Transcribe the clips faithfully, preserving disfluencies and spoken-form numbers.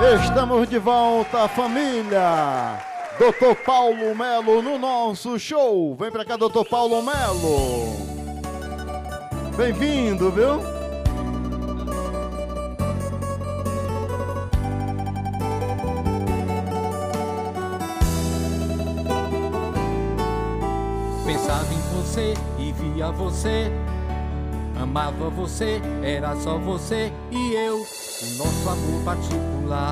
Estamos de volta, família. doutor Paulo Melo no nosso show. Vem pra cá, doutor Paulo Melo. Bem-vindo, viu? Pensava em você e via você, amava você, era só você e eu. O nosso amor particular,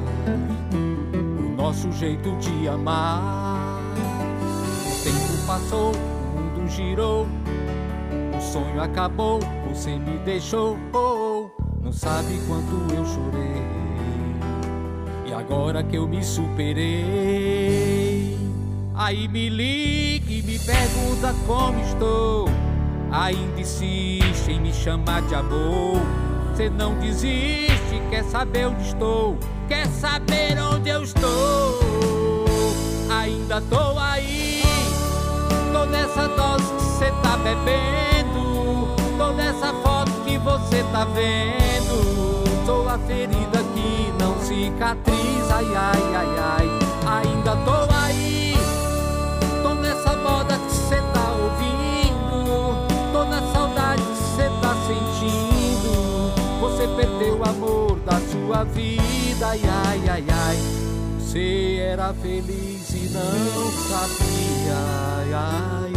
o nosso jeito de amar. O tempo passou, o mundo girou, o sonho acabou, você me deixou. Oh, oh, não sabe quanto eu chorei, e agora que eu me superei, aí me liga e me pergunta como estou. Ainda insiste em me chamar de amor. Cê não desiste, quer saber onde estou, quer saber onde eu estou. Ainda tô aí, tô nessa dose que cê tá bebendo, tô nessa foto que você tá vendo. Sou a ferida que não cicatriza, ai, ai, ai, ai. Ainda tô aí, tô nessa moda que cê tá ouvindo, tô na saudade que cê tá sentindo. Você perdeu o amor da sua vida, ai, ai, ai, ai. Você era feliz e não sabia, ai, ai,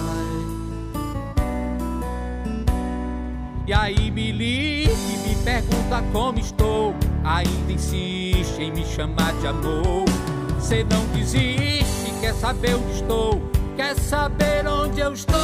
ai. E aí me liga e me pergunta como estou. Ainda insiste em me chamar de amor. Você não desiste, quer saber onde estou, quer saber onde eu estou.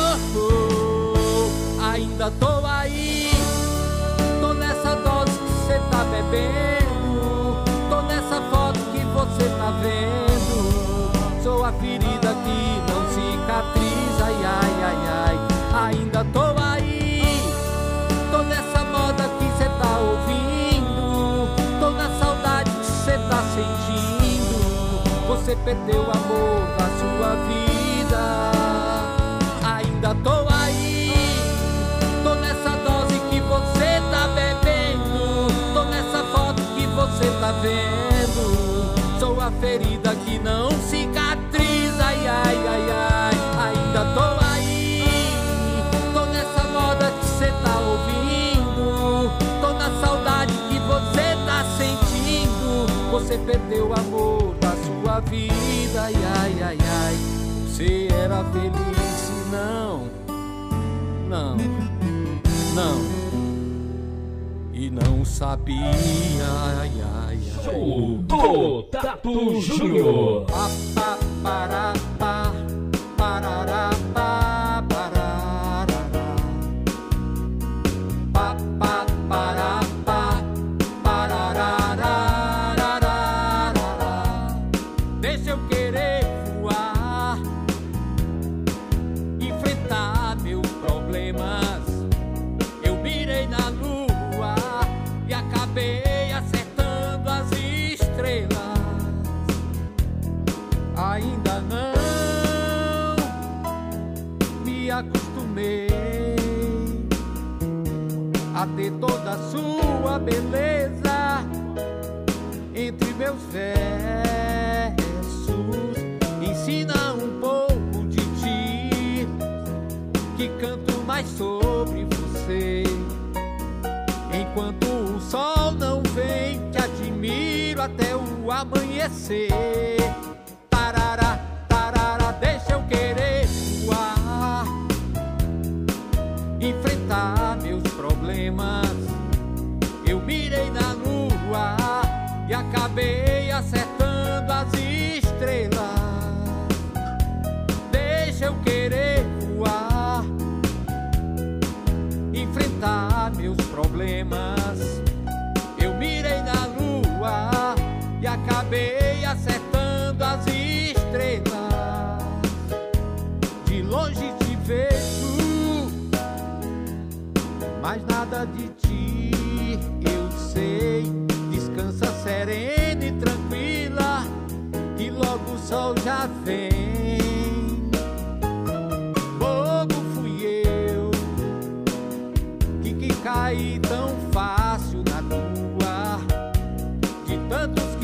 Ainda tô aí, tô nessa dose que cê tá bebendo, tô nessa foto que você tá vendo. Sou a ferida que não cicatriza, ai, ai, ai, ai. Ainda tô aí, tô nessa moda que cê tá ouvindo, tô na saudade que cê tá sentindo. Você perdeu o amor da sua vida. Ainda tô aí, tô nessa dose que você tá bebendo, tô nessa foto que você tá vendo. Sou a ferida que não cicatriza, ai, ai, ai, ai. Ainda tô aí, tô nessa moda que cê tá ouvindo, tô na saudade que você tá sentindo. Você perdeu o amor da sua vida, ai, ai, ai, ai. Você era feliz e não, não, não, e não sabia, ai, ai, ai. Show do Tatu Júnior. Pa, pa, pará, pa, parará, pa, parará. Pa, pa, pará, pa, parará. Deixa eu querer voar, enfrentar meus problemas. Eu mirei na lua e acabei acertando as estrelas. Ainda não me acostumei a ter toda a sua beleza entre meus versos. Ensina um pouco de ti, que canto mais sobre você. Enquanto o sol não vem, te admiro até o amanhecer. Tarará, tarará, deixa eu querer voar, enfrentar meus problemas. Eu mirei na lua e acabei acertando as estrelas. Deixa eu querer voar, enfrentar meus problemas. Eu mirei na lua e acabei acertando as estrelas. De longe te vejo, mas nada de ti eu sei. Descansa serena e tranquila, que logo o sol já vem. Bobo fui eu, que, que caí tão fácil na tua, de tantos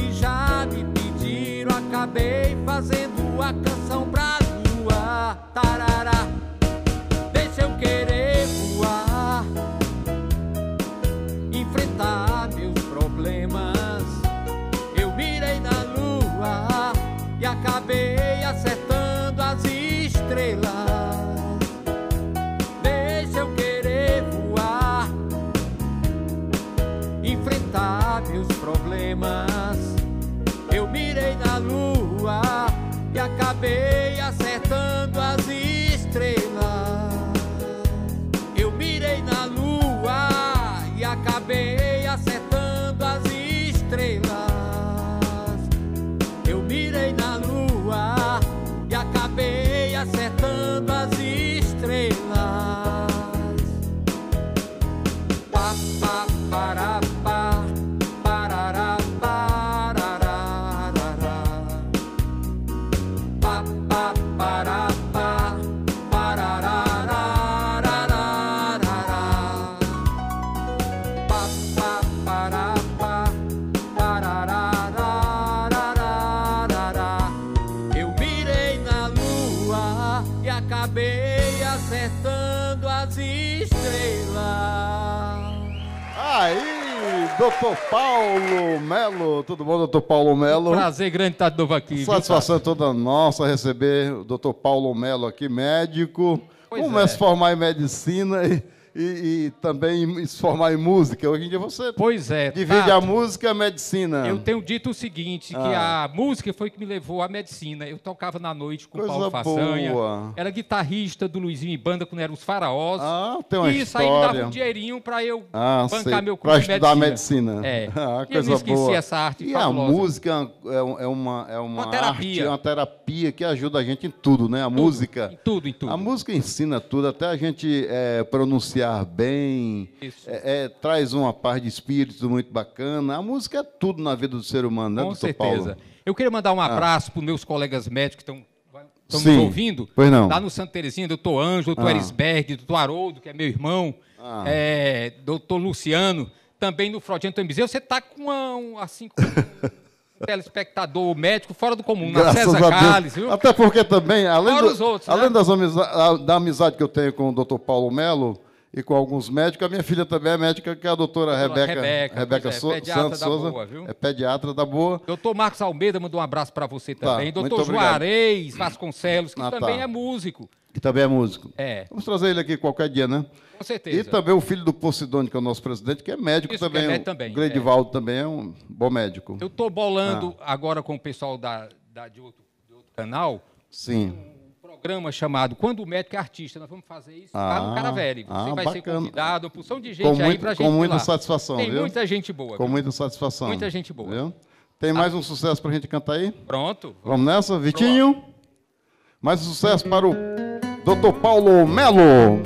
Aí, doutor Paulo Melo. Tudo bom, doutor Paulo Melo? Prazer grande estar de novo aqui. Satisfação toda nossa receber o doutor Paulo Melo aqui, médico. Pois Como é é. se formar em medicina e, e, e também se formar em música? Hoje em dia você Pois é. divide Tato, a música e a medicina. Eu tenho dito o seguinte, que Ah. a música foi que me levou à medicina. Eu tocava na noite com o Coisa Paulo Façanha. boa. Era guitarrista do Luizinho e Banda, quando eram os faraós. Ah, tem uma e isso aí me dava história. um dinheirinho para eu Ah, bancar sei. meu Pra curso de estudar medicina. medicina. É. Ah, E eu coisa não esqueci boa. essa arte E fabulosa. a música é, um- é uma, é uma, Uma terapia. arte, é uma terapia que ajuda a gente em tudo, né? A Tudo, música. Em tudo, em tudo. A música ensina tudo, até a gente é, pronunciar bem, Isso. é, é, traz uma paz de espírito muito bacana. A música é tudo na vida do ser humano, né, Com doutor certeza. Paulo? Eu queria mandar um abraço para os meus colegas médicos que estão nos Sim. ouvindo. Pois não. Lá no Santa Terezinha, doutor Ângelo, doutor Ah. Erisberg, doutor Haroldo, que é meu irmão, Ah. é, doutor Luciano, também no Fraudiano Tambizeu. Você está com uma, um, assim, com um telespectador médico fora do comum, na Graças César a Deus. Carles, viu? Até porque também, além, Fora do- os outros, além né? das amiza- da amizade que eu tenho com o doutor Paulo Melo e com alguns médicos, a minha filha também é médica, que é a doutora Doutora Rebeca, Rebeca, Rebeca pois é, So- pediatra Santos da Souza, boa, viu? é pediatra da boa. Doutor Marcos Almeida mandou um abraço para você também. muito doutor obrigado. Juarez Vasconcelos, que Ah, tá. também é músico. Que também é músico. É. Vamos trazer ele aqui qualquer dia, né? Com certeza. E também o filho do Posidônio, que é o nosso presidente, que é médico Isso, que também. é o médico também, Gleidivaldo também é um bom médico. Eu estou bolando agora com o pessoal da, da- de, outro, de outro canal Sim. um programa chamado Quando o Médico é Artista. Nós vamos fazer isso lá Ah, no Caravelli. Você ah, vai ser bacana. convidado, uma porção de gente Com, aí muito, pra gente com ir muita lá. satisfação, Tem viu? muita gente boa. Com viu? muita satisfação. Muita gente boa. Viu? Tem mais um sucesso pra gente cantar aí? Pronto. Vamos nessa, Vitinho? Mais um sucesso para o doutor Paulo Melo.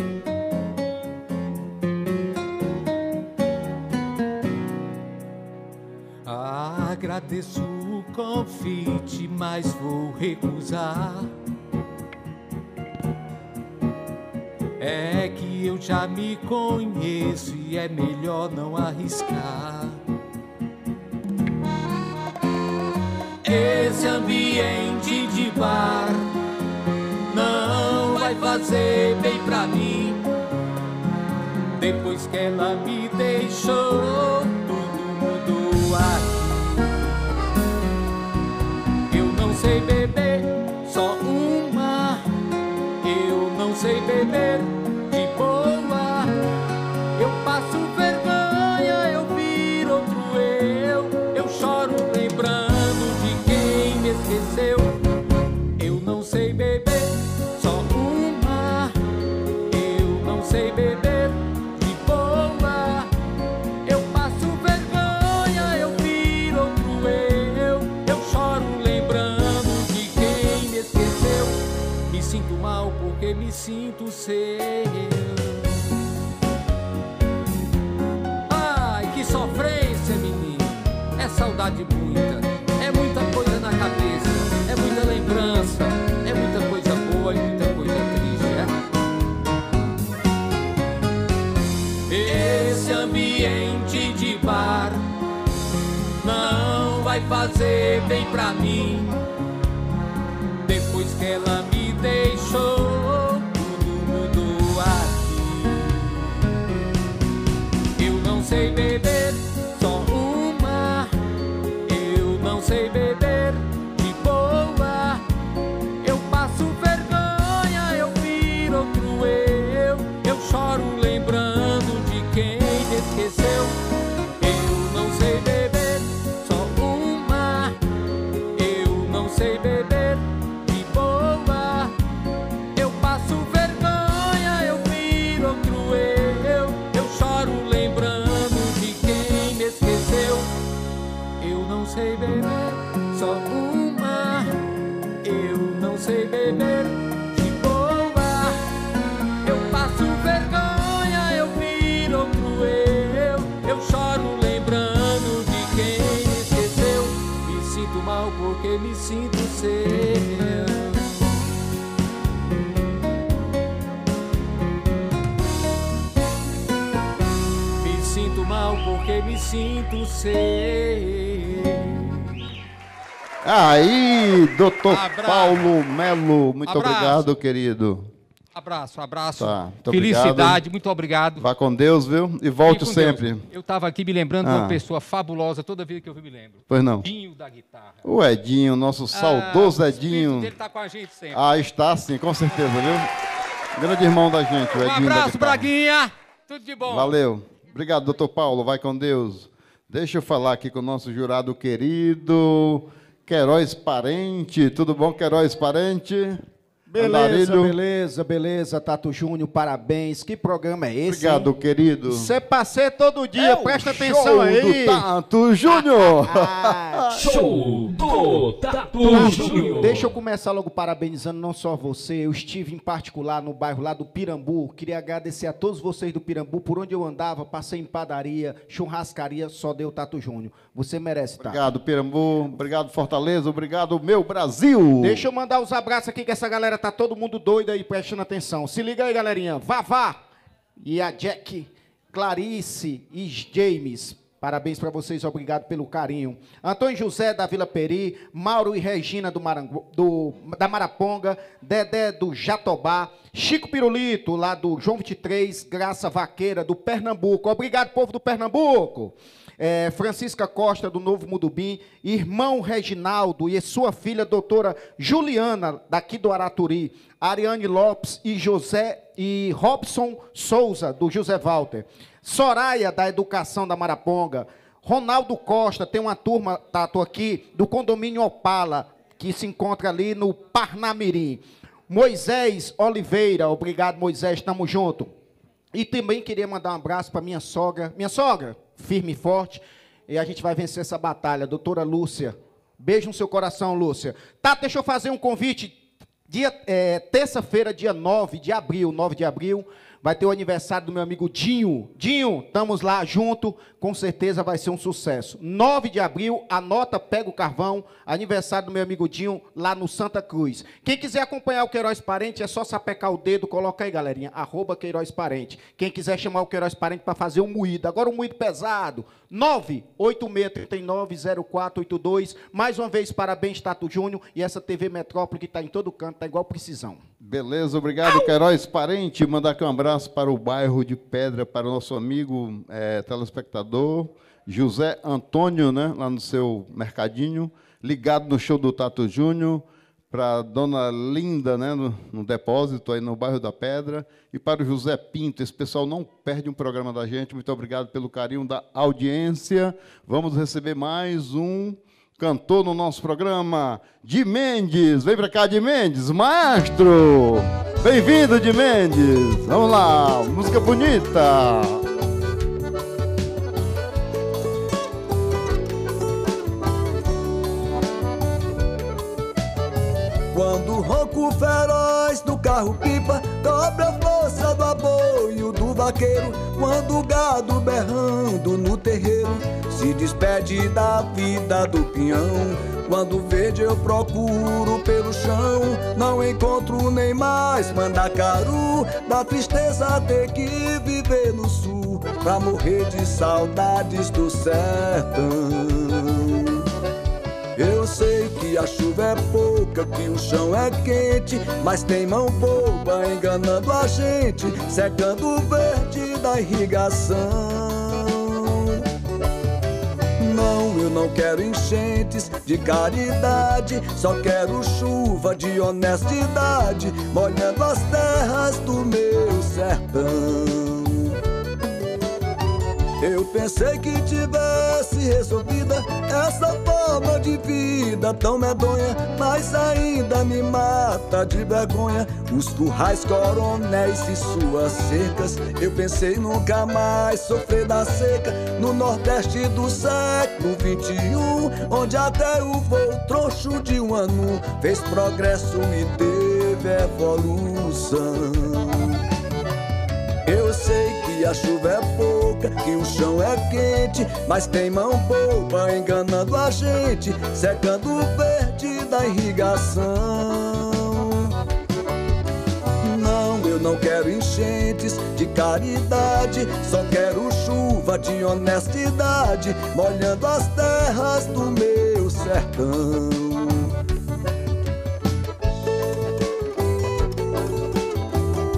Agradeço o convite, mas vou recusar. É que eu já me conheço e é melhor não arriscar. Esse ambiente de bar não vai fazer bem pra mim. Depois que ela me deixou, tudo mudou aqui. Eu não sei beber, só uma. Eu não sei beber de boa. Eu passo vergonha, eu viro outro eu. Eu choro lembrando de quem me esqueceu. Eu não sei beber, só uma. Eu não sei beber de boa. Eu passo vergonha, eu viro outro eu. Eu choro lembrando de quem me esqueceu. Me sinto mal porque me sinto seu. Ai, que sofrência, menino. É saudade muita. É muita coisa na cabeça. É muita lembrança. É muita coisa boa e muita coisa triste, é? Esse ambiente de bar não vai fazer bem pra mim. Depois que ela me deixou, tudo mudou aqui. Eu não sei beber, só uma. Eu não sei beber de boa. Eu passo vergonha, eu viro outro eu. Eu choro lembrando de quem me esqueceu. Eu não sei beber, só uma. Eu não sei beber de boa. Eu passo vergonha, eu viro outro eu. Eu choro lembrando de quem me esqueceu. Eu não sei beber, só uma. Eu não sei beber de boa. Eu passo vergonha, eu viro outro eu. Eu choro lembrando de quem me esqueceu. Me sinto mal porque me sinto seu. Me sinto mal porque me sinto seu. Aí, doutor Abraço. Paulo Melo. Muito Abraço. obrigado, querido. Abraço, abraço. Tá, muito Felicidade, obrigado. muito obrigado. Vá com Deus, viu? E volte Fique com sempre. Deus. Eu estava aqui me lembrando de Ah. uma pessoa fabulosa, toda vez que eu me lembro. Pois não. Dinho da guitarra. O Edinho, nosso saudoso Ah, o espírito Edinho. dele tá com a gente sempre. Ah, está sim, com certeza, viu? Grande irmão da gente, o Edinho. Um da abraço, guitarra. Braguinha. Tudo de bom. Valeu. Obrigado, doutor Paulo. Vai com Deus. Deixa eu falar aqui com o nosso jurado querido, Queiroz Parente. Tudo bom, Queiroz Parente? Beleza, Andarilho. beleza, beleza, Tato Júnior, parabéns. Que programa é esse? Obrigado, hein? querido. Você passei todo dia, É o presta show atenção aí. do Tato Júnior. Ah, Show do Tatu Tato, Júnior. deixa eu começar logo parabenizando não só você, eu estive em particular no bairro lá do Pirambu, queria agradecer a todos vocês do Pirambu, por onde eu andava, passei em padaria, churrascaria, só deu Tato Júnior. Você merece, Tato. Obrigado, Pirambu. Obrigado, Fortaleza. Obrigado, meu Brasil. Deixa eu mandar os abraços aqui, que essa galera tá todo mundo doido aí, prestando atenção. Se liga aí, galerinha. Vavá e a Jack, Clarice e James. Parabéns para vocês, obrigado pelo carinho. Antônio José da Vila Peri, Mauro e Regina do Marangu, do, da Maraponga, Dedé do Jatobá, Chico Pirulito, lá do João vinte e três, Graça Vaqueira do Pernambuco. Obrigado, povo do Pernambuco. É, Francisca Costa, do Novo Mudubim, irmão Reginaldo e sua filha, doutora Juliana, daqui do Araturi, Ariane Lopes e José e Robson Souza, do José Walter, Soraya, da Educação da Maraponga, Ronaldo Costa, tem uma turma, Tato, aqui, do condomínio Opala, que se encontra ali no Parnamirim, Moisés Oliveira, obrigado, Moisés, estamos juntos. E também queria mandar um abraço para minha sogra, minha sogra, firme e forte, e a gente vai vencer essa batalha, doutora Lúcia. Beijo no seu coração, Lúcia. Tá, deixa eu fazer um convite. Dia, é, terça-feira, dia nove de abril, nove de abril, vai ter o aniversário do meu amigo Dinho. Dinho, estamos lá junto, com certeza vai ser um sucesso. nove de abril, anota, pega o carvão, aniversário do meu amigo Dinho, lá no Santa Cruz. Quem quiser acompanhar o Queiroz Parente, é só sapecar o dedo, coloca aí, galerinha, arroba Queiroz Parente. Quem quiser chamar o Queiroz Parente para fazer um moído, agora um moído pesado, nove oito seis três nove zero quatro oito dois. Mais uma vez, parabéns, Tato Júnior, e essa T V Metrópole que está em todo canto, está igual precisão. Beleza, obrigado, Queiroz Parente. Mandar aqui um abraço para o bairro de Pedra, para o nosso amigo é, telespectador, José Antônio, né, lá no seu mercadinho, ligado no show do Tato Júnior, para a dona Linda, né, no, no depósito aí no bairro da Pedra, e para o José Pinto. Esse pessoal não perde um programa da gente. Muito obrigado pelo carinho da audiência. Vamos receber mais um cantor no nosso programa, Di Mendes. Vem pra cá, Di Mendes, maestro! Bem-vindo, Di Mendes! Vamos lá, música bonita! Quando o ronco feroz do carro-pipa dobra a força do aboio do vaqueiro, quando o gado berrando no terreiro se despede da vida do pinhão, quando verde eu procuro pelo chão, não encontro nem mais mandacaru, da tristeza ter que viver no sul, pra morrer de saudades do sertão. Eu sei que a chuva é pouca, que o chão é quente, mas tem mão boba enganando a gente, secando o verde da irrigação. Não, eu não quero enchentes de caridade, só quero chuva de honestidade, molhando as terras do meu sertão. Eu pensei que tivesse resolvida essa forma de vida tão medonha, mas ainda me mata de vergonha os currais, coronéis e suas cercas. Eu pensei nunca mais sofrer da seca no Nordeste do século vinte e um, onde até o voo troncho de um ano fez progresso e teve evolução. Eu sei que a chuva é pouca, que o chão é quente, mas tem mão boba enganando a gente, secando o verde da irrigação. Não, eu não quero enchentes de caridade, só quero chuva de honestidade, molhando as terras do meu sertão.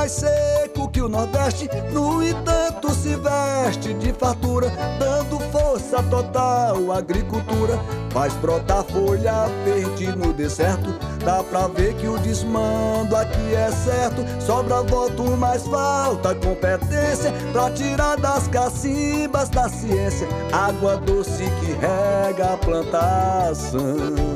mais seco que o Nordeste, no entanto se veste de fartura, dando força total à agricultura. Faz brotar folha verde no deserto, dá pra ver que o desmando aqui é certo. Sobra voto, mas falta competência pra tirar das cacimbas da ciência água doce que rega a plantação.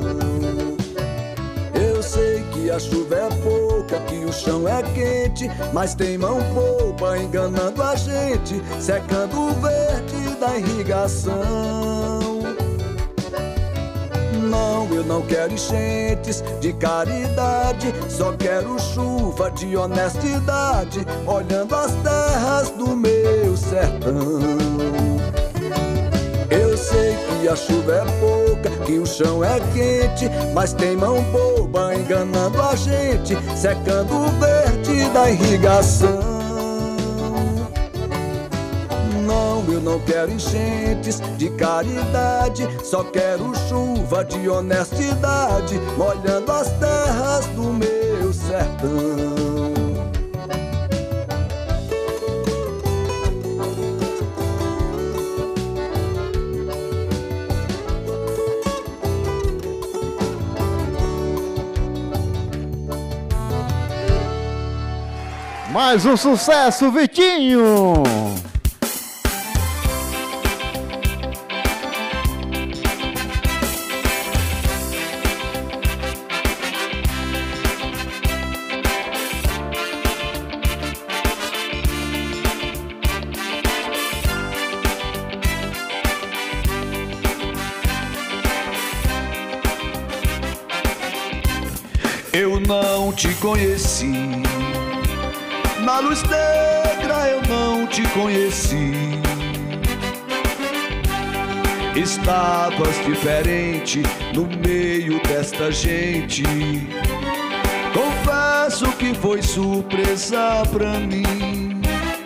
Eu sei que a chuva é pouca, que o chão é quente, mas tem mão boba enganando a gente, secando o verde da irrigação. Não, eu não quero enchentes de caridade, só quero chuva de honestidade, olhando as terras do meu sertão. Eu sei que a chuva é pouca, que o chão é quente, mas tem mão boba enganando a gente, secando o verde da irrigação. Não, eu não quero enchentes de caridade, só quero chuva de honestidade, molhando as terras do meu sertão. Mais um sucesso, Vitinho! Eu não te conheci, na luz negra eu não te conheci. Estavas diferente no meio desta gente. Confesso que foi surpresa pra mim.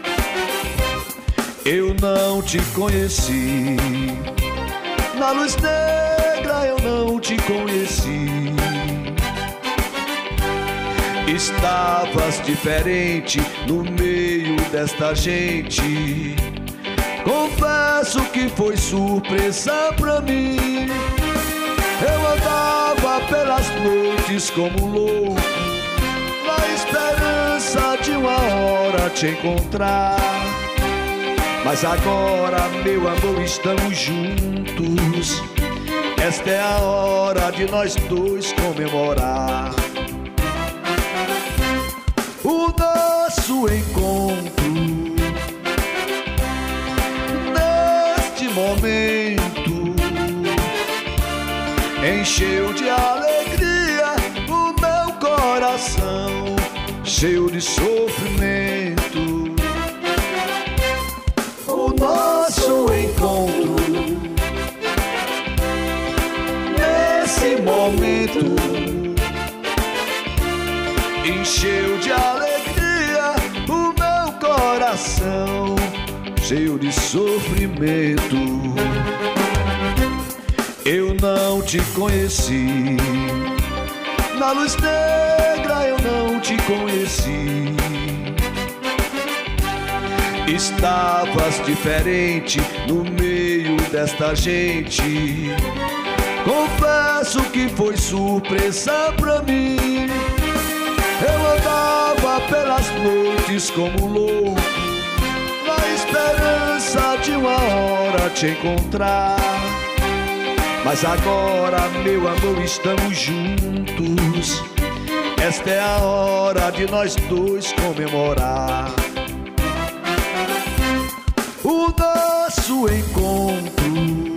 Eu não te conheci, na luz negra eu não te conheci. Estavas diferente no meio desta gente. Confesso que foi surpresa pra mim. Eu andava pelas noites como louco, na esperança de uma hora te encontrar. Mas agora, meu amor, estamos juntos. Esta é a hora de nós dois comemorar o nosso encontro. Neste momento encheu de alegria o meu coração, cheio de sofrimento. O nosso encontro nesse momento encheu de alegria o meu coração, cheio de sofrimento. Eu não te conheci, na luz negra eu não te conheci. Estavas diferente no meio desta gente. Confesso que foi surpresa pra mim. Eu andava pelas noites como louco, na esperança de uma hora te encontrar. Mas agora, meu amor, estamos juntos. Esta é a hora de nós dois comemorar o nosso encontro.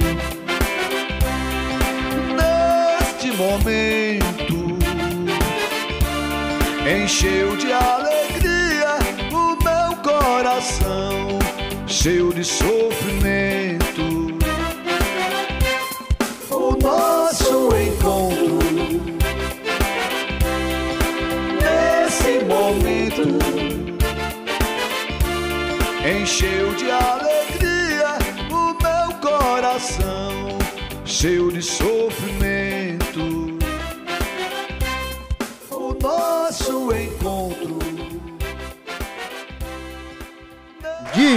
Neste momento encheu de alegria o meu coração, cheio de sofrimento. O nosso encontro nesse momento encheu de alegria o meu coração, cheio de sofrimento. O nosso encontro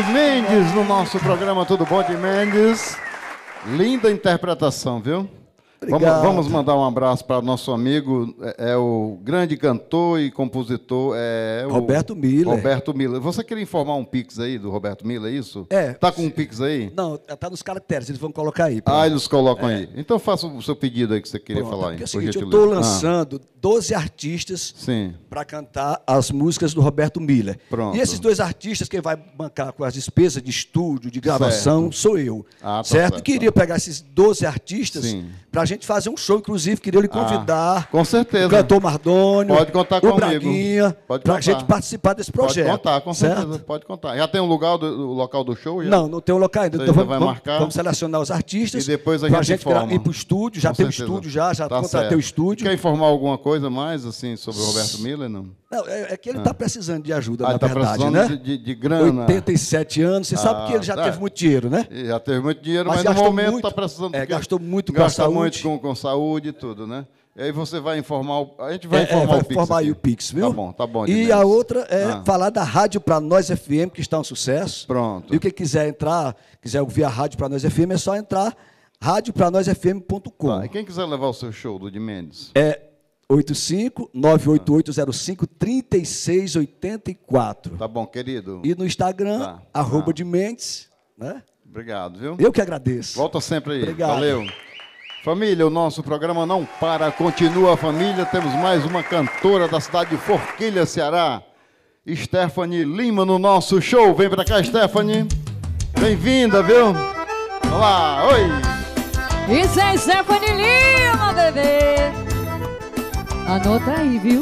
Mendes no nosso programa Tudo Bom de Mendes. Linda interpretação, viu? Vamos, vamos mandar um abraço para o nosso amigo, é, é o grande cantor e compositor, é o Roberto Miller. Roberto Miller. Você queria informar um pix aí do Roberto Miller, é isso? É. Tá com um pix aí? Não, tá nos caracteres, eles vão colocar aí. Ah, eles colocam é. aí. Então faça o seu pedido aí que você queria Pronto, falar aí. É o seguinte, eu estou lançando ah. doze artistas para cantar as músicas do Roberto Miller. Pronto. E esses dois artistas, quem vai bancar com as despesas de estúdio, de gravação, certo. sou eu. Ah, tá certo? certo? Queria tá. pegar esses doze artistas para a gente fazer um show, inclusive, queria lhe convidar. Ah, com certeza. O cantor Mardônio. Pode contar o comigo. Braguinha. Para a gente participar desse projeto. Pode contar, com certo? certeza. Pode contar. Já tem um lugar do, o local do show? Já? Não, não tem o um local ainda. Então vamos, vai vamos, marcar. vamos selecionar os artistas. E depois a gente, gente informa. ir para o estúdio. Já com tem o certeza. estúdio, já, já tá contratei o estúdio. Quer informar alguma coisa mais assim sobre o Roberto Miller? Não, não é, é que ele está ah. precisando de ajuda, ah, na tá verdade, precisando né? De, de, de grana. oitenta e sete anos, você ah, sabe que ele já é. teve muito dinheiro, né? Já teve muito dinheiro, mas, mas no momento está precisando. É, gastou muito com gasta a saúde. muito com, com saúde e tudo, né? E aí você vai informar, o, a gente vai é, informar é, vai o Pix informar aí o Pix, viu? Tá bom, tá bom. E a outra é ah. falar da Rádio Pra Nós F M, que está um sucesso. Pronto. E quem quiser entrar, quiser ouvir a Rádio Pra Nós F M, é só entrar rádio pra nós f m ponto com. Tá, e quem quiser levar o seu show do de Mendes? É oito cinco nove oito oito zero cinco três seis oito quatro. Tá bom, querido. E no Instagram, tá. arroba tá. de Mendes, né? Obrigado, viu? Eu que agradeço. Volta sempre aí. Obrigado. Valeu. Família, o nosso programa não para, continua, família. Temos mais uma cantora da cidade de Forquilha, Ceará. Stephanie Lima no nosso show. Vem pra cá, Stephanie. Bem-vinda, viu? Olá, oi. Isso é Stephanie Lima, bebê. Anota aí, viu?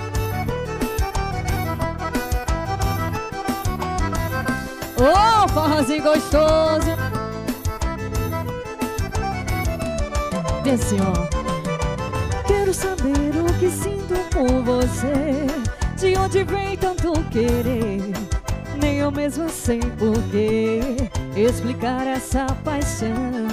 Ô, oh, forrozinho gostoso. Desce, ó. Quero saber o que sinto por você. De onde vem tanto querer? Nem eu mesma sei porquê explicar essa paixão.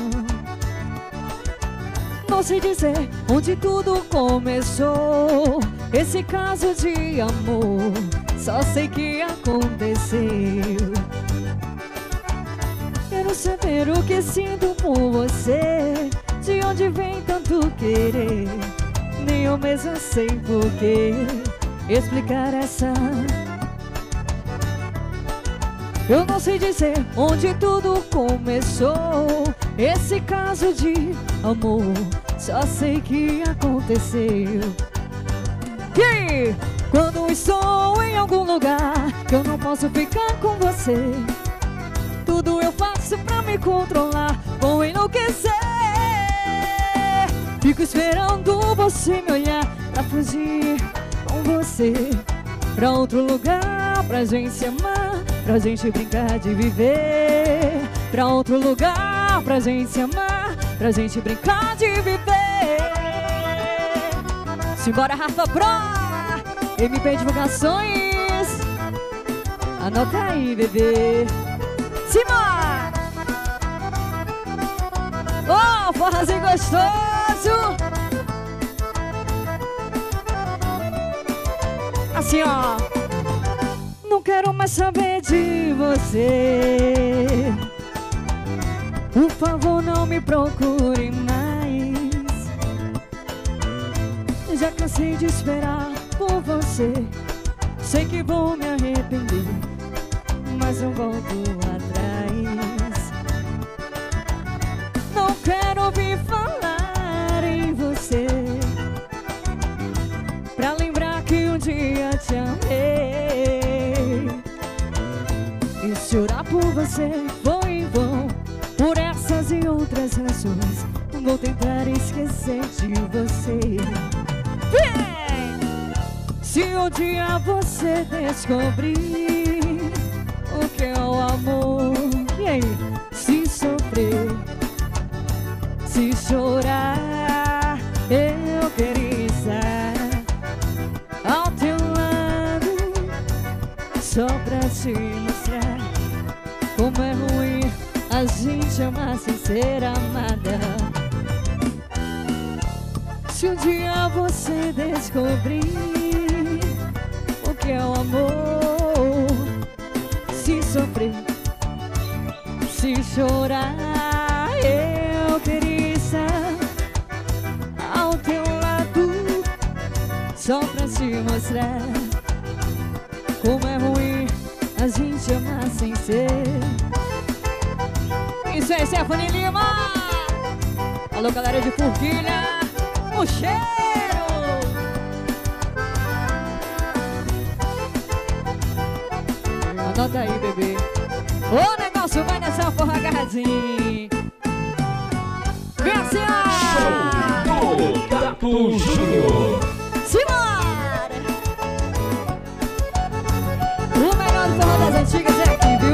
Não sei dizer onde tudo começou, esse caso de amor, só sei que aconteceu. Quero saber o que sinto por você, de onde vem tanto querer, nem eu mesma sei porquê explicar essa. Eu não sei dizer onde tudo começou, esse caso de amor, só sei que aconteceu. Que quando estou em algum lugar que eu não posso ficar com você, tudo eu faço pra me controlar, vou enlouquecer. Fico esperando você me olhar pra fugir com você pra outro lugar, pra gente se amar, pra gente brincar de viver. Pra outro lugar, pra gente se amar, pra gente brincar de viver. Simbora, Rafa Pro, M P Divulgações. Anota aí, bebê. Simbora! Oh, forrozinho gostoso. Assim, ó. Não quero mais saber de você. Por favor, não me procure mais. Já cansei de esperar por você. Sei que vou me arrepender, mas não volto atrás. Não quero ouvir falar em você, pra lembrar que um dia te amei. E chorar por você foi em vão. Por essas e outras razões, vou tentar esquecer de você. Vem! Se um dia você descobrir o que é o amor, e aí? Se sofrer, se chorar, eu queria estar ao teu lado, só pra te mostrar como é ruim a gente amar sem ser amada. Se um dia você descobrir o que é o amor, se sofrer, se chorar, eu queria estar ao teu lado, só pra te mostrar como é ruim a gente amar sem ser. Isso é Stephanie Lima. Alô, galera de Forquilha, o cheiro. Anota aí, bebê. O negócio vai nessa porra agarradinho. Vem assim, ó. Tato Júnior. Simbora! O melhor do forró das antigas é aqui, viu?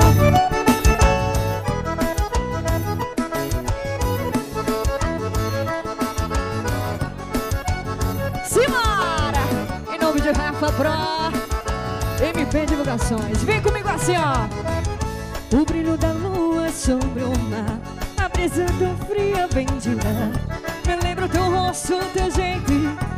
Simbora! Em nome de Rafa Pro, M P Divulgações. Vem comigo assim, ó. O brilho da lua sobre o mar, a brisa tão fria vem de lá. Me lembra o teu rosto, teu jeito,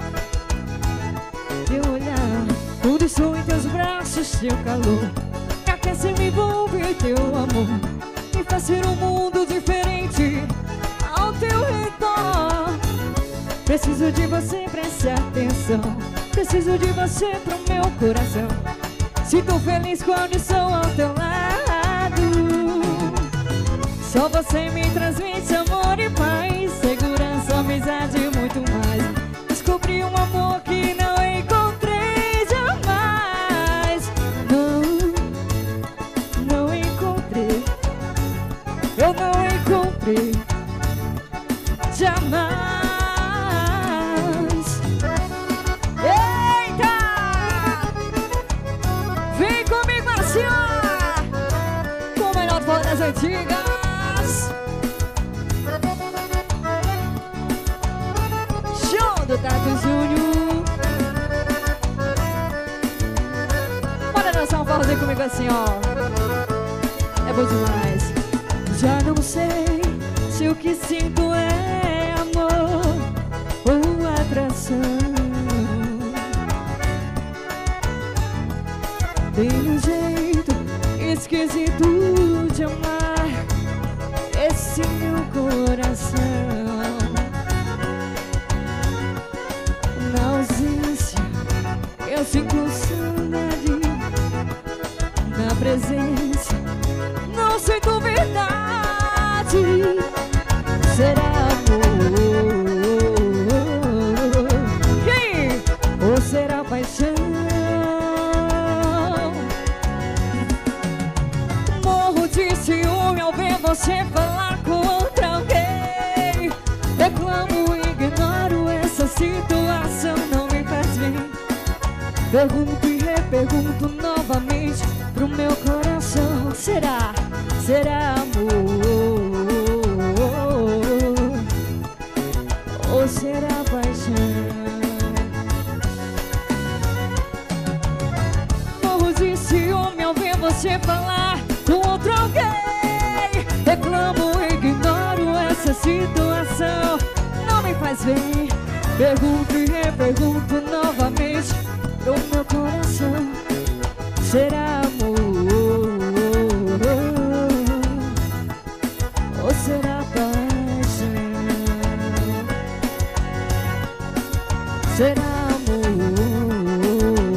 teu olhar. Tudo estou em teus braços, teu calor que aquece, me envolve, teu amor me faz ser um mundo diferente ao teu redor. Preciso de você, preste atenção. Preciso de você pro meu coração. Sinto feliz quando estou ao teu lado. Só você me transmite amor e paz, segurança, amizade e muito mais. Descobri um amor que não encontrei jamais. Não, não encontrei. Eu não encontrei jamais. Eita! Vem comigo assim, ó, com o melhor forró das antigas. Show do Tato Júnior. Bora dançar um forrozinho comigo assim, ó. É bom demais. Já não sei se o que sinto é amor ou atração. Tem um jeito esquisito de amar esse meu coração. Na ausência eu sinto saudade, na presença não sinto verdade. Será amor? Quem? Ou será paixão? Morro de ciúme ao ver você falar com outra alguém. Reclamo, ignoro essa situação, não me faz bem. Pergunto e repergunto novamente pro meu coração. Será? Será amor? Ou será paixão? Morro de ciúme ao ver você falar com outro alguém. Reclamo, ignoro essa situação, não me faz bem. Pergunto e repergunto novamente pro meu coração. Será amor? Ou será paixão? Será amor?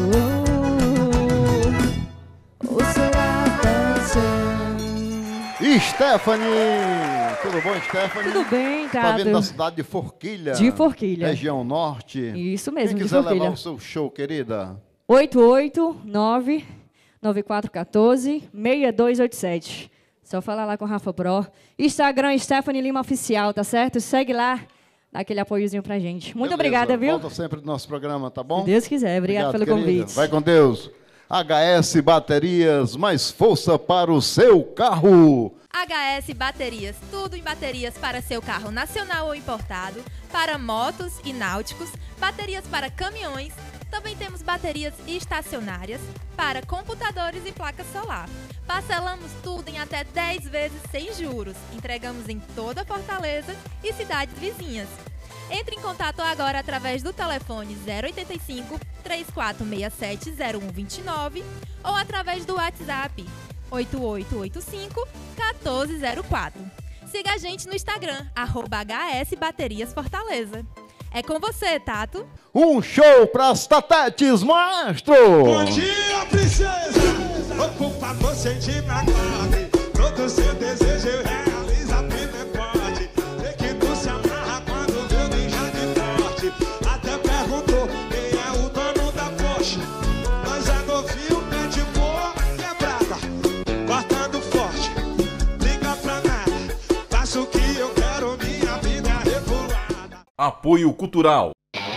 Ou será paixão? Stephanie! Tudo bom, Stephanie? Tudo bem, Tá Tato? vindo da cidade de Forquilha. De Forquilha. Região Norte. Isso mesmo, Quem de quiser Forquilha. levar o seu show, querida? oito oito nove nove quatro um quatro seis dois oito sete. Só falar lá com a Rafa Pro. Instagram Stephanie Lima Oficial, tá certo? Segue lá, dá aquele apoiozinho pra gente. Muito Beleza, obrigada, viu? Volta sempre do nosso programa, tá bom? Se Deus quiser. Obrigado Obrigado, pelo querida. convite. Vai com Deus. H S Baterias, mais força para o seu carro. H S Baterias, tudo em baterias para seu carro nacional ou importado, para motos e náuticos, baterias para caminhões. Também temos baterias estacionárias para computadores e placas solar. Parcelamos tudo em até dez vezes sem juros. Entregamos em toda Fortaleza e cidades vizinhas. Entre em contato agora através do telefone zero oito cinco, três quatro seis sete, zero um dois nove ou através do WhatsApp oito oito oito cinco, um quatro zero quatro. Siga a gente no Instagram, arroba H S Baterias Fortaleza. É com você, Tato. Um show pras tatetes, maestro! Bom dia, princesa! Ocupa você de magote. Todo seu desejo eu realizo a primeira parte. Sei que tu se amarra quando vê o ninja de porte. Até perguntou quem é o dono da Porsche. Nós é novinho, pé de boa, quebrada. Cortando forte, liga pra nada. Faço o que eu quero, minha vida é revoada. Apoio Cultural.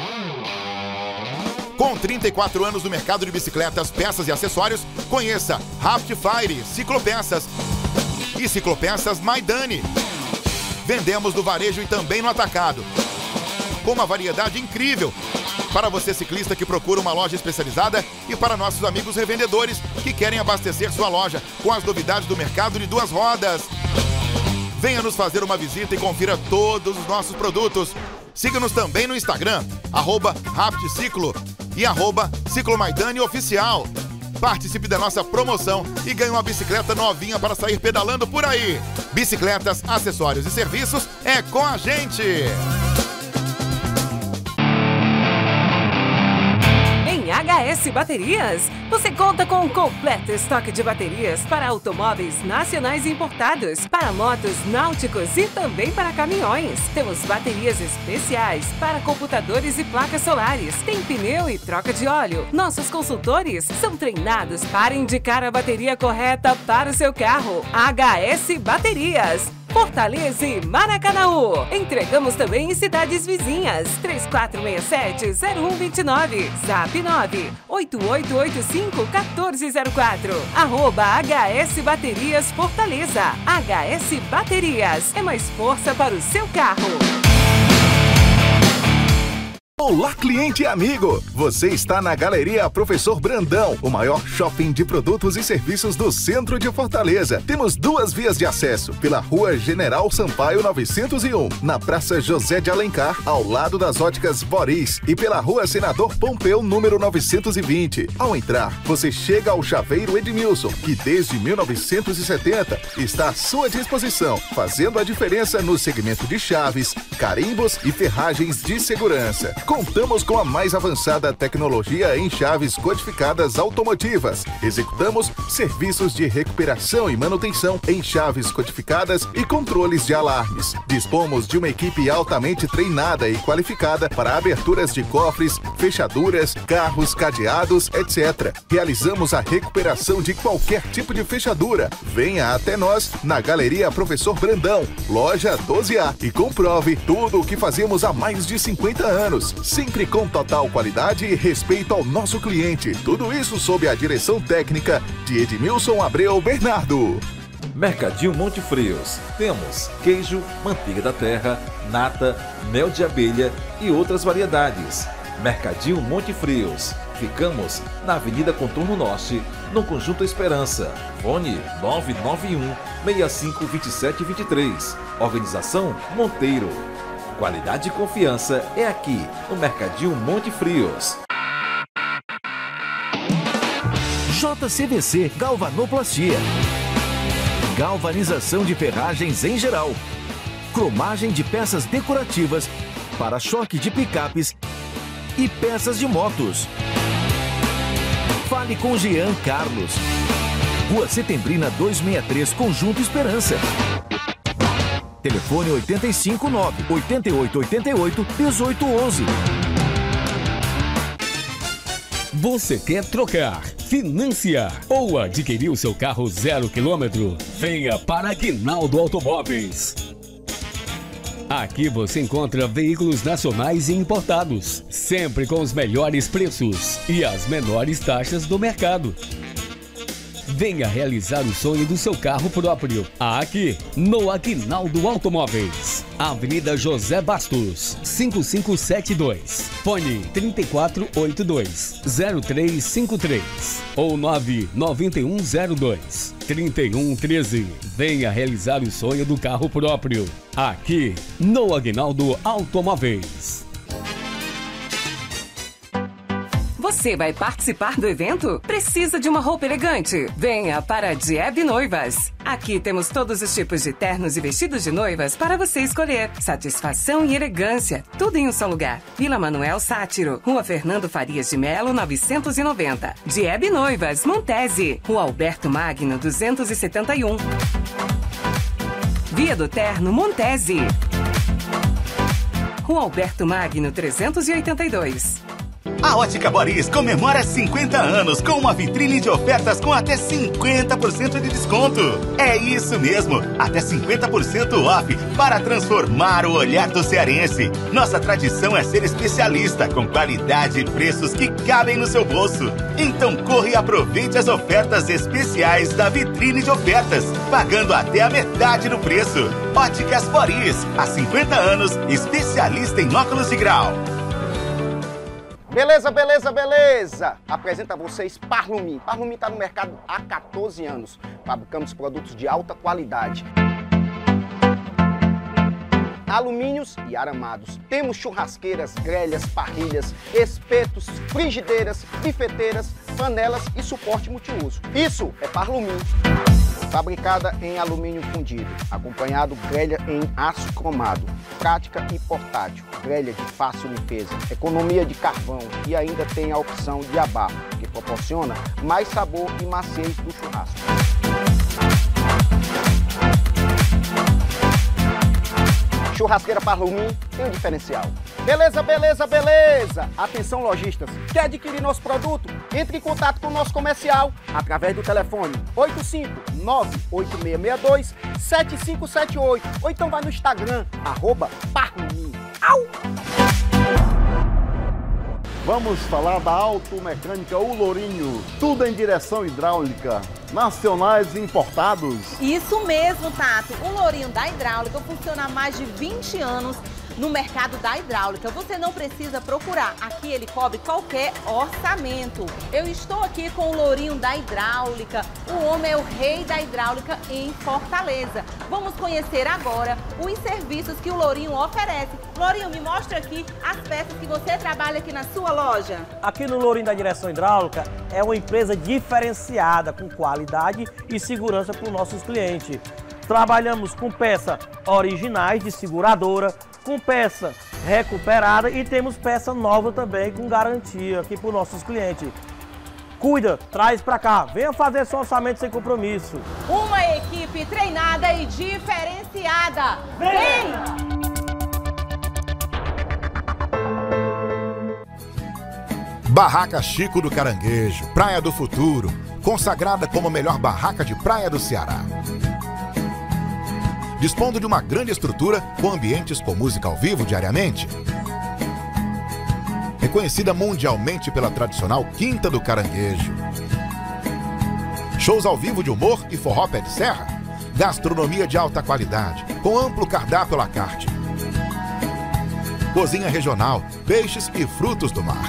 Com trinta e quatro anos no mercado de bicicletas, peças e acessórios, conheça Raft Fire, Ciclopeças e Ciclopeças Maidani. Vendemos no varejo e também no atacado, com uma variedade incrível para você ciclista que procura uma loja especializada e para nossos amigos revendedores que querem abastecer sua loja com as novidades do mercado de duas rodas. Venha nos fazer uma visita e confira todos os nossos produtos. Siga-nos também no Instagram, arroba RaptCiclo e arroba Ciclomaidani Oficial. Participe da nossa promoção e ganhe uma bicicleta novinha para sair pedalando por aí. Bicicletas, acessórios e serviços é com a gente! Em H S Baterias, você conta com um completo estoque de baterias para automóveis nacionais e importados, para motos, náuticos e também para caminhões. Temos baterias especiais para computadores e placas solares. Tem pneu e troca de óleo. Nossos consultores são treinados para indicar a bateria correta para o seu carro. H S Baterias. Fortaleza e Maracanaú. Entregamos também em cidades vizinhas. três quatro seis sete, zero um dois nove. Zap nove oito oito oito cinco, um quatro zero quatro. Arroba H S Baterias Fortaleza. H S Baterias. É mais força para o seu carro. Olá, cliente e amigo! Você está na Galeria Professor Brandão, o maior shopping de produtos e serviços do centro de Fortaleza. Temos duas vias de acesso, pela Rua General Sampaio novecentos e um, na Praça José de Alencar, ao lado das óticas Boris, e pela Rua Senador Pompeu, número novecentos e vinte. Ao entrar, você chega ao Chaveiro Edmilson, que desde mil novecentos e setenta está à sua disposição, fazendo a diferença no segmento de chaves, carimbos e ferragens de segurança. Contamos com a mais avançada tecnologia em chaves codificadas automotivas. Executamos serviços de recuperação e manutenção em chaves codificadas e controles de alarmes. Dispomos de uma equipe altamente treinada e qualificada para aberturas de cofres, fechaduras, carros, cadeados, etcétera. Realizamos a recuperação de qualquer tipo de fechadura. Venha até nós na Galeria Professor Brandão, loja doze A, e comprove tudo o que fazemos há mais de cinquenta anos. Sempre com total qualidade e respeito ao nosso cliente. Tudo isso sob a direção técnica de Edmilson Abreu Bernardo. Mercadinho Monte Frios. Temos queijo, manteiga da terra, nata, mel de abelha e outras variedades. Mercadinho Monte Frios. Ficamos na Avenida Contorno Norte, no Conjunto Esperança. Fone nove nove um, seis cinco dois sete dois três. Organização Monteiro. Qualidade e confiança é aqui, no Mercadinho Monte Frios. J C V C Galvanoplastia. Galvanização de ferragens em geral. Cromagem de peças decorativas, para-choque de picapes e peças de motos. Fale com Jean Carlos. Rua Setembrina duzentos e sessenta e três, Conjunto Esperança. Telefone oito cinco nove, oito oito oito oito, um oito um um. Você quer trocar, financiar ou adquirir o seu carro zero quilômetro? Venha para Aguinaldo Automóveis. Aqui você encontra veículos nacionais e importados, sempre com os melhores preços e as menores taxas do mercado. Venha realizar o sonho do seu carro próprio, aqui no Aguinaldo Automóveis. Avenida José Bastos, cinco cinco sete dois. Fone trinta e quatro oitenta e dois, zero três cinco três ou nove nove um zero dois, trinta e um treze. Venha realizar o sonho do carro próprio, aqui no Aguinaldo Automóveis. Você vai participar do evento? Precisa de uma roupa elegante? Venha para a Dieb Noivas. Aqui temos todos os tipos de ternos e vestidos de noivas para você escolher. Satisfação e elegância, tudo em um só lugar. Vila Manuel Sátiro, Rua Fernando Farias de Melo, novecentos e noventa. Dieb Noivas, Montese, Rua Alberto Magno, duzentos e setenta e um. Via do Terno, Montese. Rua Alberto Magno, trezentos e oitenta e dois. A Ótica Boris comemora cinquenta anos com uma vitrine de ofertas com até cinquenta por cento de desconto. É isso mesmo, até cinquenta por cento off para transformar o olhar do cearense. Nossa tradição é ser especialista, com qualidade e preços que cabem no seu bolso. Então corre e aproveite as ofertas especiais da vitrine de ofertas, pagando até a metade do preço. Óticas Boris, há cinquenta anos, especialista em óculos de grau. Beleza, beleza, beleza! Apresento a vocês Parlumin. Parlumin está no mercado há quatorze anos. Fabricamos produtos de alta qualidade. Alumínios e aramados. Temos churrasqueiras, grelhas, parrilhas, espetos, frigideiras, bifeteiras, panelas e suporte multiuso. Isso é Parlumin. Fabricada em alumínio fundido, acompanhado grelha em aço cromado, prática e portátil, grelha de fácil limpeza, economia de carvão e ainda tem a opção de abafo, que proporciona mais sabor e maciez do churrasco. Churrasqueira Parlumin tem um diferencial. Beleza, beleza, beleza! Atenção, lojistas, quer adquirir nosso produto? Entre em contato com o nosso comercial através do telefone oito cinco nove oito seis seis dois sete cinco sete oito ou então vai no Instagram, arroba Parlumin. Au! Vamos falar da Automecânica O Lourinho, tudo em direção hidráulica, nacionais e importados. Isso mesmo, Tato. O Lourinho da Hidráulica funciona há mais de vinte anos no mercado da hidráulica. Você não precisa procurar. Aqui ele cobre qualquer orçamento. Eu estou aqui com o Lourinho da Hidráulica. O homem é o rei da hidráulica em Fortaleza. Vamos conhecer agora os serviços que o Lourinho oferece. Lourinho, me mostra aqui as peças que você trabalha aqui na sua loja. Aqui no Lourinho da Direção Hidráulica é uma empresa diferenciada com qualidade e segurança para os nossos clientes. Trabalhamos com peças originais de seguradora, com peça recuperada e temos peça nova também com garantia aqui para os nossos clientes. Cuida, traz para cá, venha fazer seu orçamento sem compromisso. Uma equipe treinada e diferenciada. Vem! Barraca Chico do Caranguejo, Praia do Futuro, consagrada como a melhor barraca de praia do Ceará. Dispondo de uma grande estrutura com ambientes com música ao vivo diariamente. Reconhecida mundialmente pela tradicional Quinta do Caranguejo. Shows ao vivo de humor e forró pé de serra. Gastronomia de alta qualidade, com amplo cardápio à la carte. Cozinha regional, peixes e frutos do mar.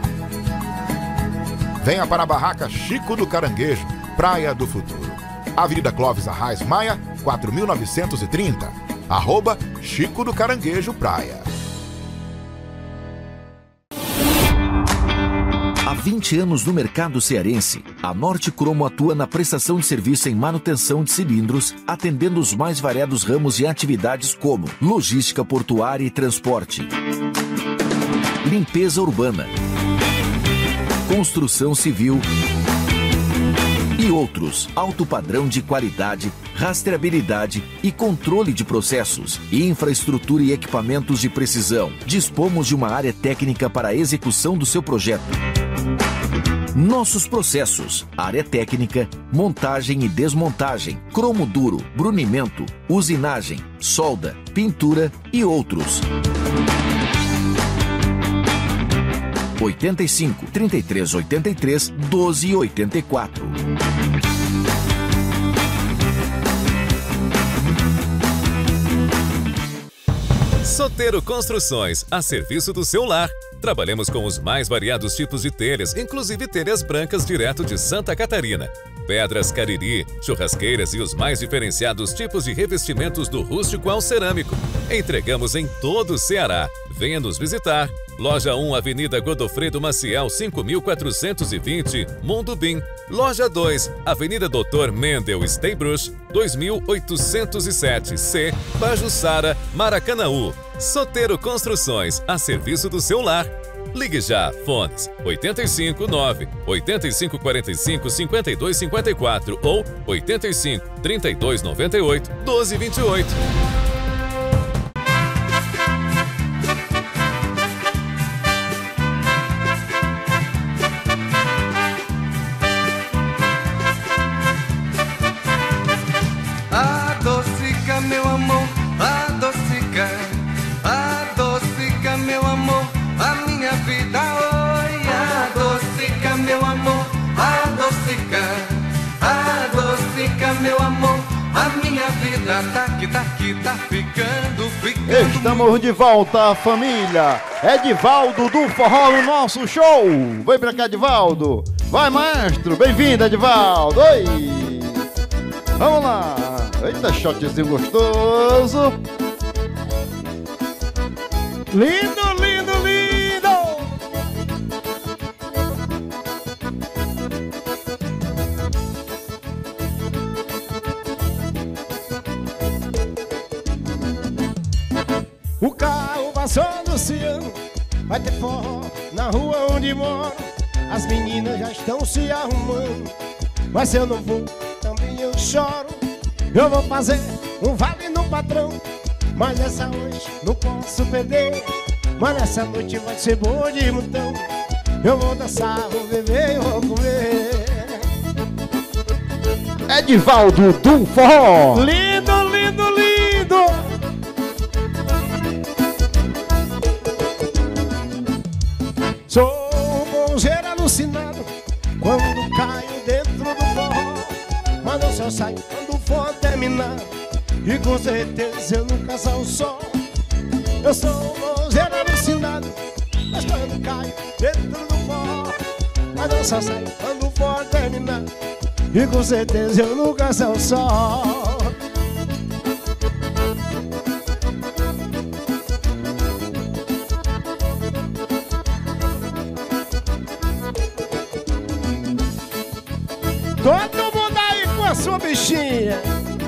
Venha para a Barraca Chico do Caranguejo, Praia do Futuro. Avenida Clóvis Arraes Maia, quatro mil novecentos e trinta. Arroba Chico do Caranguejo Praia. Há vinte anos no mercado cearense, a Norte Cromo atua na prestação de serviço em manutenção de cilindros, atendendo os mais variados ramos e atividades como logística portuária e transporte, limpeza urbana, construção civil e outros. Alto padrão de qualidade, rastreabilidade e controle de processos, infraestrutura e equipamentos de precisão. Dispomos de uma área técnica para a execução do seu projeto. Nossos processos: área técnica, montagem e desmontagem, cromo duro, brunimento, usinagem, solda, pintura e outros. oitenta e cinco, trinta e três, oitenta e três, doze, oitenta e quatro. Sotero Construções, a serviço do seu lar. Trabalhamos com os mais variados tipos de telhas, inclusive telhas brancas direto de Santa Catarina, pedras cariri, churrasqueiras e os mais diferenciados tipos de revestimentos do rústico ao cerâmico. Entregamos em todo o Ceará. Venha nos visitar. Loja um, Avenida Godofredo Maciel, cinco mil quatrocentos e vinte, Mondubim. Loja dois, Avenida Doutor Mendel Steinbruch, dois mil oitocentos e sete, C, Pajuçara, Maracanaú. Sotero Construções, a serviço do seu lar. Ligue já, fones oito cinco nove, oito cinco quatro cinco, cinco dois cinco quatro ou oito cinco, trinta e dois noventa e oito, doze vinte e oito. Adocica, meu amor, adocica, adocica, meu amor, a minha vida, oi, adocica, meu amor, adocica, adocica, meu amor, a minha vida, tá aqui, tá aqui, tá ficando, ficando. Estamos de volta, família. Edivaldo do Forró no nosso show. Vem pra cá, Edivaldo. Vai, maestro. Bem-vindo, Edivaldo. Oi. Vamos lá. Eita, shotzinho gostoso. Lindo, lindo, lindo. O carro passou anunciando, vai ter forró na rua onde moro. As meninas já estão se arrumando, mas eu não vou, também eu choro. Eu vou fazer um vale no patrão, mas essa noite não posso perder. Mas essa noite vai ser boa de montão. Eu vou dançar, vou beber e vou comer. Edivaldo do Forró. Lindo, lindo, lindo. Sou um bonzeiro alucinado quando caio dentro do forró, mas eu só saio quando for terminar. E com certeza eu nunca saio só. Eu sou um bonzeiro alucinado, mas quando caio dentro do forró, mas eu só saio quando for terminar. E com certeza eu nunca saio só. Todo mundo aí com a sua bichinha.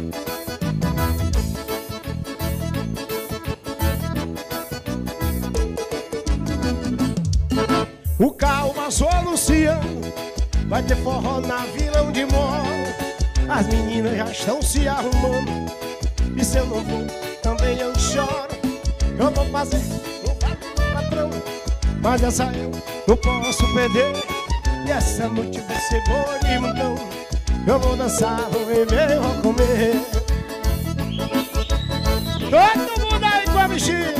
O carro passou anunciando, vai ter forró na vila onde moro. As meninas já estão se arrumando, e se eu não vou, também eu choro. Eu vou fazer um vale no patrão, mas essa eu não posso perder. E essa noite vai ser boa de montão. Eu vou dançar, vou beber, vou comer. Todo mundo aí com a bichinha.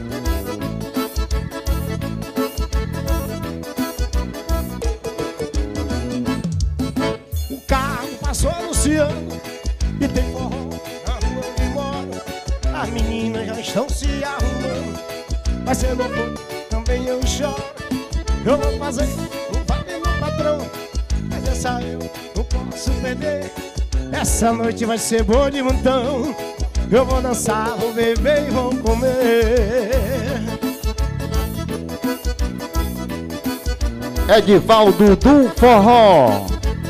O carro passou anunciando, e tem forró na rua onde moro. As meninas já estão se arrumando, mas eu não vou, também eu choro. Eu vou fazer um vale no patrão, mas essa eu não posso perder. Essa noite vai ser boa de montão. Eu vou dançar, vou beber e vou comer. Edivaldo do Forró.